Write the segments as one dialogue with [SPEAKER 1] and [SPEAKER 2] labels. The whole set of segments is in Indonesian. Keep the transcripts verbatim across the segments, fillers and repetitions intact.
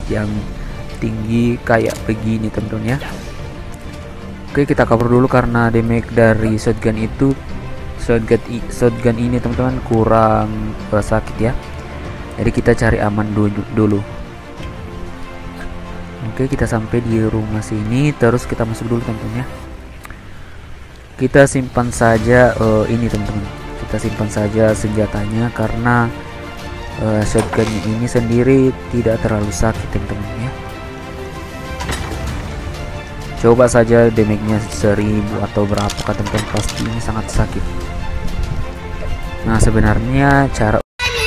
[SPEAKER 1] yang tinggi kayak begini teman-teman ya. Oke, kita cover dulu karena damage dari shotgun itu shotgun shotgun ini teman-teman kurang uh, sakit ya. Jadi kita cari aman dulu, dulu. Oke, kita sampai di rumah sini, terus kita masuk dulu teman-teman ya. Kita simpan saja uh, ini teman-teman. Kita simpan saja senjatanya karena uh, shotgunnya ini sendiri tidak terlalu sakit teman-teman ya. Coba saja damage-nya seribu atau berapa teman-teman, pasti ini sangat sakit. Nah, sebenarnya cara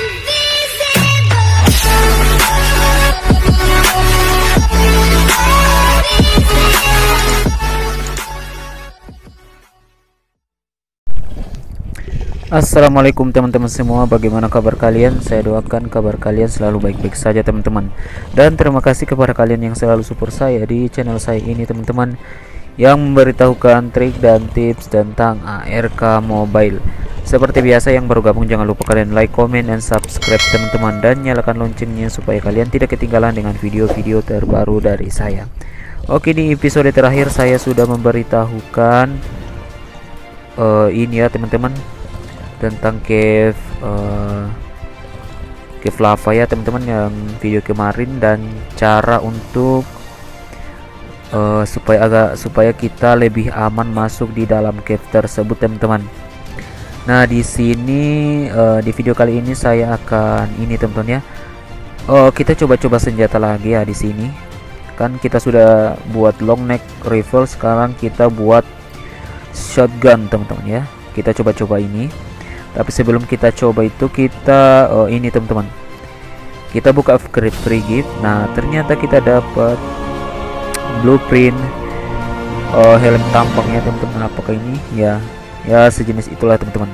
[SPEAKER 1] Assalamualaikum teman-teman semua, bagaimana kabar kalian? Saya doakan kabar kalian selalu baik-baik saja teman-teman. Dan terima kasih kepada kalian yang selalu support saya di channel saya ini teman-teman, yang memberitahukan trik dan tips tentang A R K Mobile. Seperti biasa, yang baru gabung jangan lupa kalian like, comment, dan subscribe teman-teman, dan nyalakan loncengnya supaya kalian tidak ketinggalan dengan video-video terbaru dari saya. Oke, di episode terakhir saya sudah memberitahukan uh, ini ya teman-teman, tentang cave uh, cave lava ya teman-teman, yang video kemarin, dan cara untuk uh, supaya agak supaya kita lebih aman masuk di dalam cave tersebut teman-teman. Nah, di sini uh, di video kali ini saya akan ini teman-teman ya. Oh, kita coba-coba senjata lagi ya. Di sini kan kita sudah buat long neck rifle, sekarang kita buat shotgun teman-teman ya. Kita coba-coba ini. Tapi sebelum kita coba itu, kita oh ini teman-teman, kita buka upgrade free gift. Nah, ternyata kita dapat blueprint oh helm tampangnya teman-teman. Apakah ini ya ya sejenis itulah teman-teman.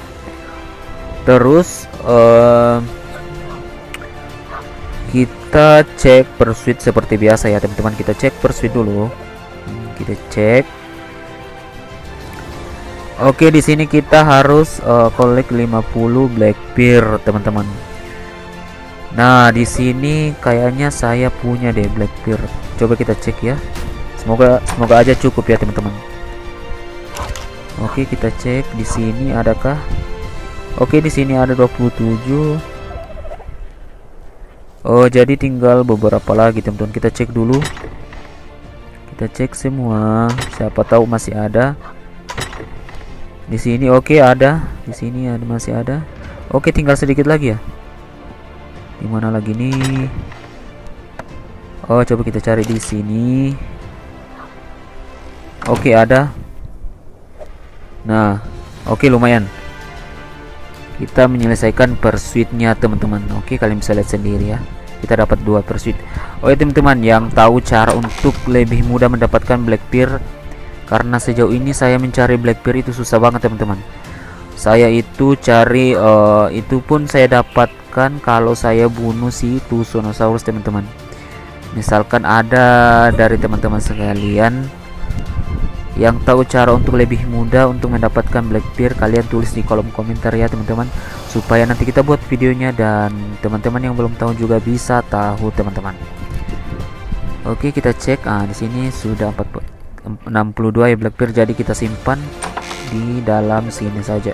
[SPEAKER 1] Terus uh, kita cek pursuit seperti biasa ya teman-teman. Kita cek pursuit dulu. Kita cek. Oke, di sini kita harus uh, collect lima puluh black pearl teman-teman. Nah, di sini kayaknya saya punya deh black pearl. Coba kita cek ya. Semoga semoga aja cukup ya teman-teman. Oke, kita cek di sini adakah? Oke, di sini ada dua puluh tujuh. Oh, jadi tinggal beberapa lagi teman-teman. Kita cek dulu. Kita cek semua. Siapa tahu masih ada. Di sini oke okay, ada. Di sini ada, masih ada. Oke, okay, tinggal sedikit lagi ya. Di mana lagi nih? Oh, coba kita cari di sini. Oke, okay, ada. Nah, oke okay, lumayan. Kita menyelesaikan pursuitnya teman-teman. Oke, okay, kalian bisa lihat sendiri ya. Kita dapat dua pursuit. Oh ya teman-teman, yang tahu cara untuk lebih mudah mendapatkan black pearl, karena sejauh ini saya mencari black pearl itu susah banget teman-teman. Saya itu cari uh, itu pun saya dapatkan kalau saya bunuh si Tucsonosaurus teman-teman. Misalkan ada dari teman-teman sekalian yang tahu cara untuk lebih mudah untuk mendapatkan black pearl, kalian tulis di kolom komentar ya teman-teman, supaya nanti kita buat videonya dan teman-teman yang belum tahu juga bisa tahu teman-teman. Oke, kita cek. Ah, di sini sudah empat enam puluh dua ya black pearl, jadi kita simpan di dalam sini saja.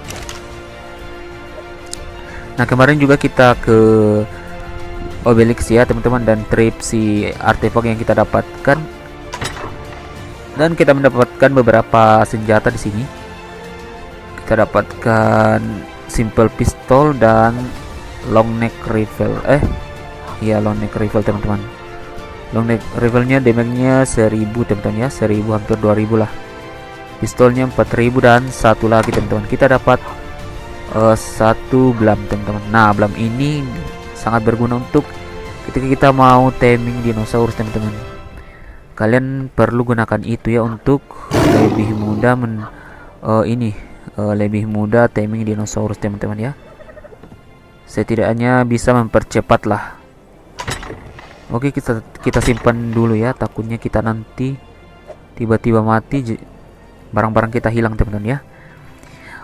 [SPEAKER 1] Nah, kemarin juga kita ke Obelix ya teman-teman, dan trip si artefak yang kita dapatkan, dan kita mendapatkan beberapa senjata di sini. Kita dapatkan simple pistol dan long neck rifle. Eh, iya long neck rifle teman-teman. Long neck rifle-nya damage-nya seribu teman-teman ya, seribu hampir dua ribu lah. Pistolnya empat ribu dan satu lagi teman-teman. Kita dapat uh, satu blam teman-teman. Nah, blam ini sangat berguna untuk ketika kita mau taming dinosaurus teman-teman. Kalian perlu gunakan itu ya untuk lebih mudah men uh, ini uh, lebih mudah taming dinosaurus teman-teman ya. Setidaknya bisa mempercepat lah. Oke, kita kita simpan dulu ya, takutnya kita nanti tiba-tiba mati, barang-barang kita hilang teman-teman ya.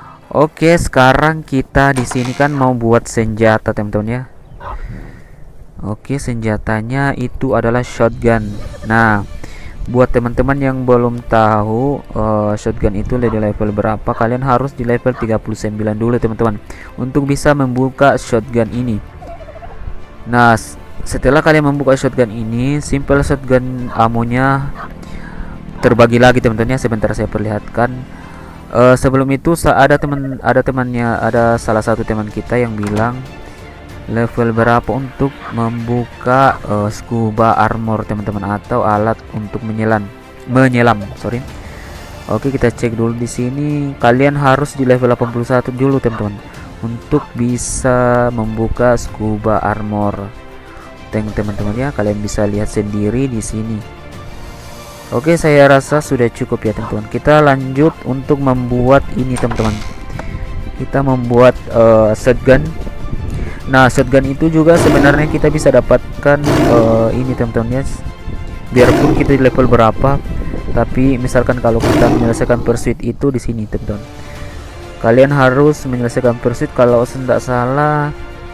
[SPEAKER 1] Oke, sekarang kita di sini kan mau buat senjata teman-teman ya. Oke, senjatanya itu adalah shotgun. Nah, buat teman-teman yang belum tahu uh, shotgun itu di level berapa, kalian harus di level tiga puluh sembilan dulu teman-teman untuk bisa membuka shotgun ini. Nah, setelah kalian membuka shotgun ini, simple shotgun amonya terbagi lagi teman-teman ya. Sebentar saya perlihatkan. Uh, sebelum itu ada teman ada temannya ada salah satu teman kita yang bilang level berapa untuk membuka uh, scuba armor teman-teman, atau alat untuk menyelam menyelam sorry. Oke, kita cek dulu di sini. Kalian harus di level delapan puluh satu dulu teman-teman untuk bisa membuka scuba armor. Teman-teman ya, kalian bisa lihat sendiri di sini. Oke, saya rasa sudah cukup ya teman-teman. Kita lanjut untuk membuat ini teman-teman. Kita membuat uh, shotgun. Nah, shotgun itu juga sebenarnya kita bisa dapatkan uh, ini teman-teman ya. Biarpun kita di level berapa, tapi misalkan kalau kita menyelesaikan pursuit itu di sini teman-teman. Kalian harus menyelesaikan pursuit kalau tidak salah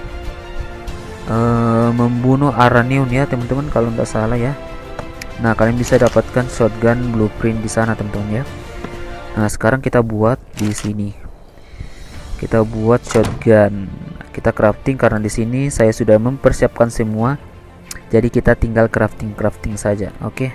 [SPEAKER 1] uh, membunuh Araneon ya teman-teman, kalau tidak salah ya. Nah, kalian bisa dapatkan shotgun blueprint di sana teman-teman ya. Nah, sekarang kita buat di sini. Kita buat shotgun. Kita crafting karena di sini saya sudah mempersiapkan semua. Jadi kita tinggal crafting-crafting saja. Oke.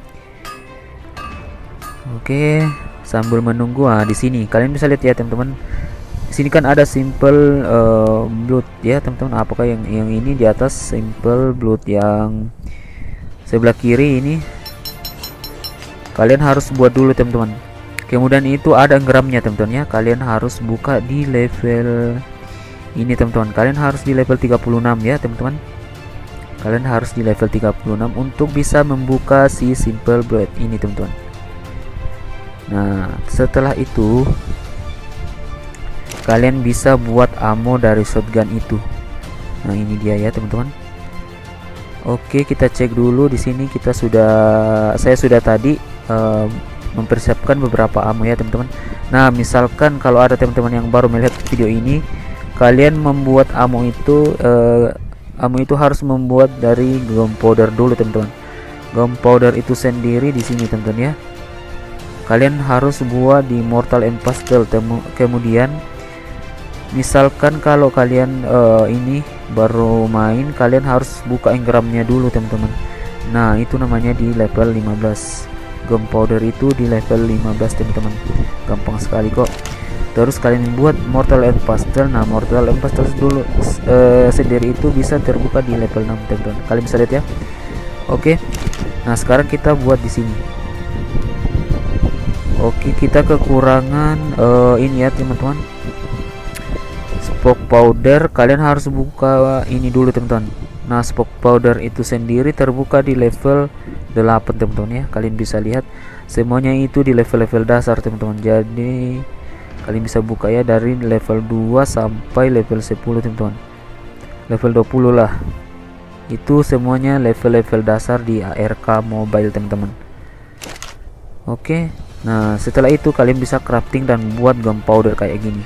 [SPEAKER 1] Oke, sambil menunggu ah di sini kalian bisa lihat ya teman-teman. Di sini kan ada simple uh, blood ya teman-teman. Apakah yang yang ini di atas simple blood, yang sebelah kiri ini kalian harus buat dulu teman-teman. Kemudian itu ada engramnya teman-teman ya. Kalian harus buka di level ini teman-teman. Kalian harus di level tiga puluh enam ya teman-teman. Kalian harus di level tiga puluh enam untuk bisa membuka si simple blade ini teman-teman. Nah, setelah itu kalian bisa buat ammo dari shotgun itu. Nah, ini dia ya teman-teman. Oke, kita cek dulu di sini. Kita sudah saya sudah tadi uh, mempersiapkan beberapa ammo ya teman-teman. Nah, misalkan kalau ada teman-teman yang baru melihat video ini, kalian membuat ammo itu uh, ammo itu harus membuat dari gunpowder dulu teman-teman. Gunpowder itu sendiri di sini teman-teman ya. Kalian harus buat di Mortal and Pestle. Kemudian misalkan kalau kalian uh, ini baru main, kalian harus buka engramnya dulu teman-teman. Nah, itu namanya di level lima belas. Gunpowder itu di level lima belas teman-teman. Gampang sekali kok. Terus kalian buat Mortal and Pestle. Nah, Mortal and Pestle dulu uh, sendiri itu bisa terbuka di level enam teman-teman. Kalian bisa lihat ya. Oke. Nah, sekarang kita buat di sini. Oke, kita kekurangan uh, ini ya teman-teman. Spoke powder. Kalian harus buka ini dulu teman-teman. Nah, spoke powder itu sendiri terbuka di level delapan teman-teman ya. Kalian bisa lihat semuanya itu di level-level dasar teman-teman. Jadi kalian bisa buka ya dari level dua sampai level sepuluh teman-teman. Level dua puluh lah. Itu semuanya level-level dasar di A R K mobile teman-teman. Oke. Nah, setelah itu kalian bisa crafting dan buat gunpowder kayak gini.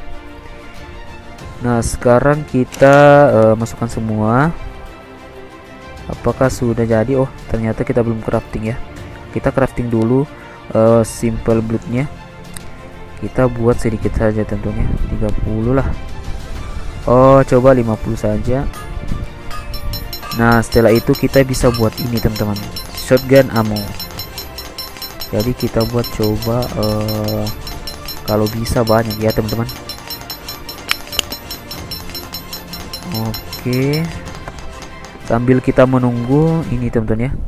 [SPEAKER 1] Nah, sekarang kita uh, masukkan semua. Apakah sudah jadi? Oh, ternyata kita belum crafting ya. Kita crafting dulu uh, simple bloodnya. Kita buat sedikit saja tentunya, tiga puluh lah. Oh, coba lima puluh saja. Nah, setelah itu kita bisa buat ini teman-teman, shotgun ammo. Jadi kita buat coba uh, kalau bisa banyak ya teman-teman. Oke, sambil kita menunggu ini teman-teman ya,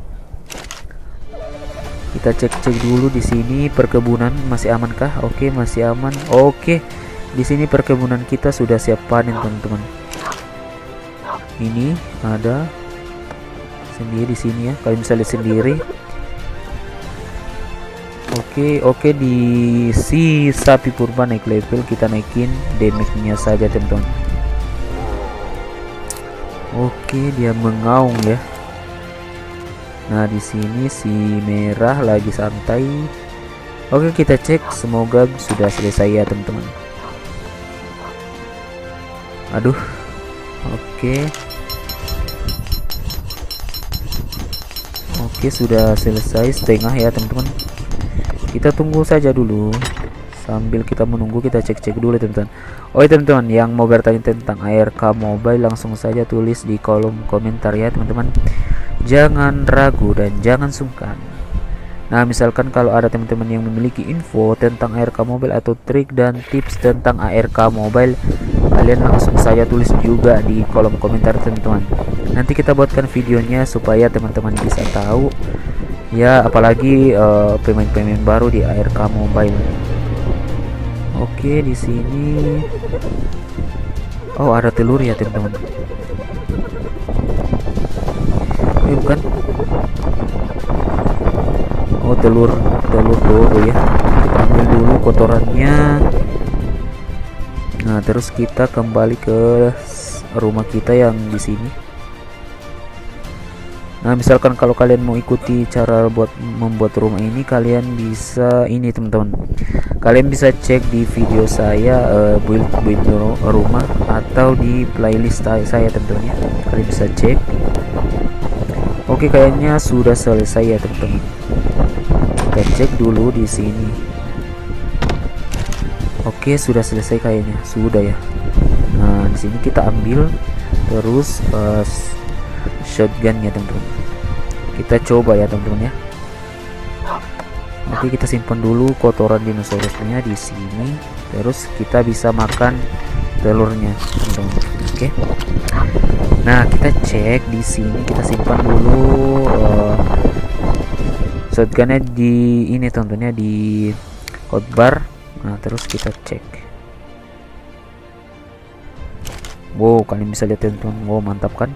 [SPEAKER 1] kita cek-cek dulu di sini perkebunan masih amankah? Oke, masih aman. Oke, di sini perkebunan kita sudah siap panen teman-teman. Ini ada sendiri di sini ya, kalian bisa lihat sendiri. Oke, oke, di si sapi purba naik level, kita naikin damage-nya saja teman-teman. Oke, dia mengaung ya. Nah, di sini si merah lagi santai. Oke, kita cek, semoga sudah selesai ya teman-teman. Aduh. Oke. Oke, sudah selesai setengah ya teman-teman. Kita tunggu saja dulu. Sambil kita menunggu, kita cek-cek dulu teman-teman. Oh ya teman-teman, yang mau bertanya tentang A R K Mobile langsung saja tulis di kolom komentar ya teman-teman. Jangan ragu dan jangan sungkan. Nah, misalkan kalau ada teman-teman yang memiliki info tentang A R K Mobile atau trik dan tips tentang A R K Mobile, kalian langsung saja tulis juga di kolom komentar teman-teman. Nanti kita buatkan videonya supaya teman-teman bisa tahu ya, apalagi uh, pemain-pemain baru di A R K Mobile. Oke, di sini oh ada telur ya teman-teman. Eh bukan. Oh, telur telur dodo ya. Kita ambil dulu kotorannya. Nah, terus kita kembali ke rumah kita yang di sini. Nah, misalkan kalau kalian mau ikuti cara buat membuat rumah ini, kalian bisa ini teman-teman. Kalian bisa cek di video saya uh, build build rumah atau di playlist saya teman-teman ya. Kalian bisa cek. Oke, kayaknya sudah selesai ya teman-teman. Kita cek dulu di sini. Oke, sudah selesai kayaknya. Sudah ya. Nah, di sini kita ambil terus uh, shotgun ya teman-teman. Kita coba ya teman-teman ya. Oke, kita simpan dulu kotoran dinosaurusnya di sini. Terus kita bisa makan telurnya teman-teman. Oke. Nah, kita cek di sini, kita simpan dulu uh, shotgunnya di ini tentunya di hotbar. Nah, terus kita cek. Wow, kalian bisa lihat teman-teman. Wow, mantap kan?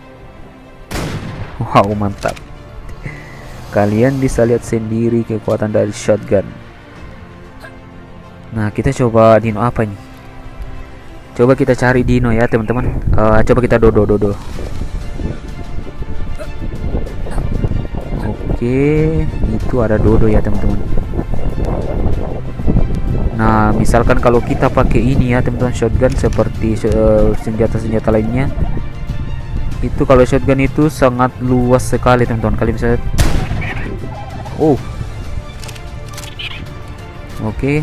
[SPEAKER 1] Wow, mantap. Kalian bisa lihat sendiri kekuatan dari shotgun. Nah, kita coba dino apa nih? Coba kita cari dino ya teman-teman. Uh, coba kita dodo dodo. Oke, itu ada dodo ya teman-teman. Nah, misalkan kalau kita pakai ini ya teman-teman, shotgun seperti senjata-senjata uh, lainnya, itu kalau shotgun itu sangat luas sekali teman-teman. Kalian bisa lihat. Oh, oke. Okay.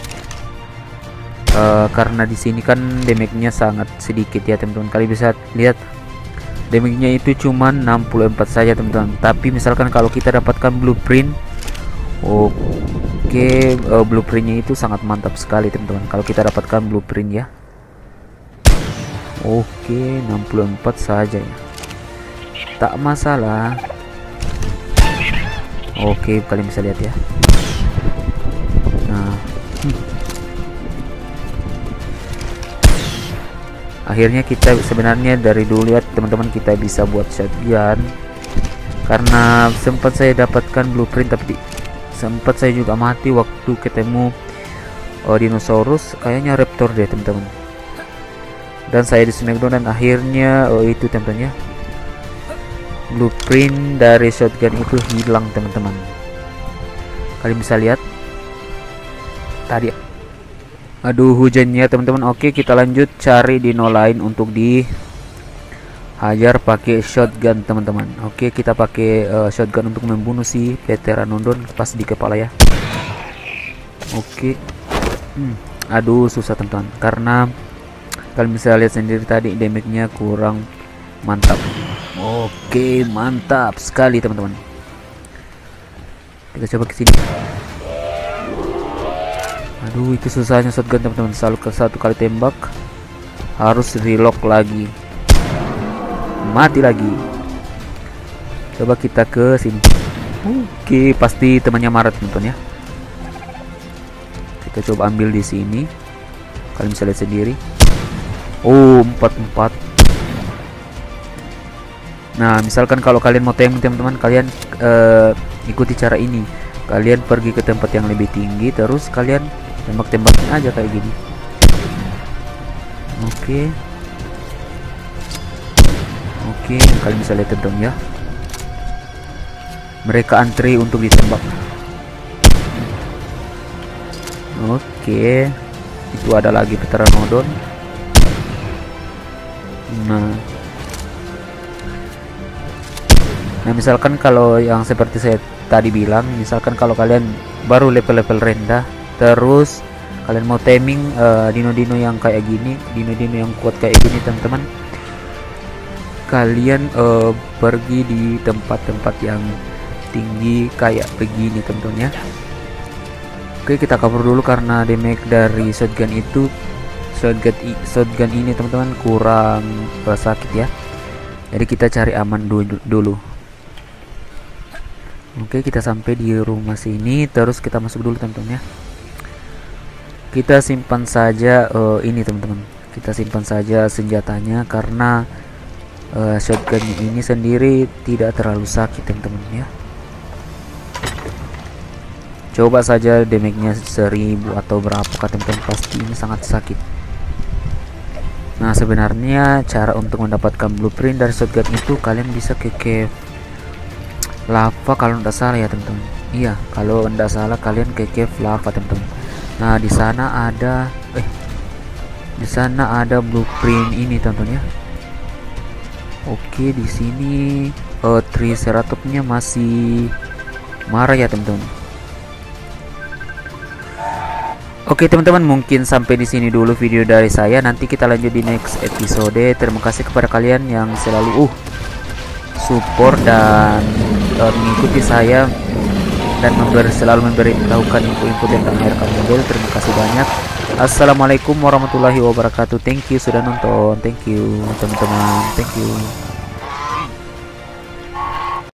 [SPEAKER 1] Uh, karena di sini kan damage-nya sangat sedikit ya teman-teman. Kalian bisa lihat damage-nya itu cuma enam puluh empat saja teman-teman. Tapi misalkan kalau kita dapatkan blueprint, oke, okay, uh, blueprintnya itu sangat mantap sekali teman-teman. Kalau kita dapatkan blueprint ya. Oke, okay, enam puluh empat saja ya. Tak masalah. Oke, okay, kalian bisa lihat ya. Nah, hmm. akhirnya kita sebenarnya dari dulu ya teman-teman, kita bisa buat shotgun. Karena sempat saya dapatkan blueprint, tapi sempat saya juga mati waktu ketemu oh, dinosaurus, kayaknya raptor deh teman-teman. Dan saya di smackdown dan akhirnya oh, itu teman-teman ya, blueprint dari shotgun itu hilang teman-teman. Kalian bisa lihat tadi. Aduh, hujannya teman-teman. Oke, kita lanjut cari dino lain untuk dihajar pakai shotgun teman-teman. Oke, kita pakai uh, shotgun untuk membunuh si Pteranodon pas di kepala ya. Oke. hmm. Aduh, susah teman-teman, karena kalian bisa lihat sendiri tadi damage-nya kurang mantap. Oke, mantap sekali teman-teman. Kita coba ke sini. Aduh, itu susahnya shotgun teman-teman. Selalu ke satu kali tembak harus reload lagi, mati lagi. Coba kita ke sini. Oke, pasti temannya marah teman-teman ya. Kita coba ambil di sini. Kalian bisa lihat sendiri. Oh, empat empat. Nah, misalkan kalau kalian mau tembak teman-teman, kalian uh, ikuti cara ini. Kalian pergi ke tempat yang lebih tinggi, terus kalian tembak-tembakin aja kayak gini. Oke. Oke, kalian bisa lihat teman-teman ya. Mereka antri untuk ditembak. Oke. Itu ada lagi Pteranodon. Nah, Nah misalkan kalau yang seperti saya tadi bilang, misalkan kalau kalian baru level-level rendah, terus kalian mau taming uh, dino-dino yang kayak gini, dino-dino yang kuat kayak gini teman-teman, kalian uh, pergi di tempat-tempat yang tinggi kayak begini teman-teman ya. Oke, kita cover dulu karena damage dari shotgun itu shotgun shotgun ini teman-teman kurang uh, sakit ya. Jadi kita cari aman dulu, dulu. Oke, kita sampai di rumah sini, terus kita masuk dulu teman-teman ya. Kita simpan saja uh, ini teman-teman. Kita simpan saja senjatanya karena uh, shotgun ini sendiri tidak terlalu sakit teman-teman ya. Coba saja damage-nya seribu atau berapa teman-teman, pasti ini sangat sakit. Nah sebenarnya cara untuk mendapatkan blueprint dari shotgun itu kalian bisa ke cave lava kalau tidak salah ya teman-teman. Iya, kalau tidak salah kalian ke cave lava teman-teman. Nah di sana ada eh di sana ada blueprint ini teman-teman ya. Oke, di sini uh, triceratopsnya masih marah ya teman-teman. Oke teman-teman, mungkin sampai di sini dulu video dari saya. Nanti kita lanjut di next episode. Terima kasih kepada kalian yang selalu uh support dan uh, mengikuti saya dan memberi, selalu memberitahukan info-info tentang R K Mobile. Terima kasih banyak. Assalamualaikum warahmatullahi wabarakatuh. Thank you sudah nonton. Thank you teman-teman. Thank you.